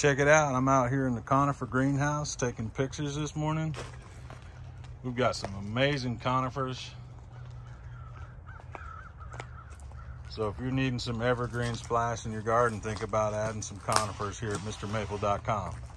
Check it out. I'm out here in the conifer greenhouse taking pictures this morning. We've got some amazing conifers. So if you're needing some evergreen splash in your garden, think about adding some conifers here at MrMaple.com.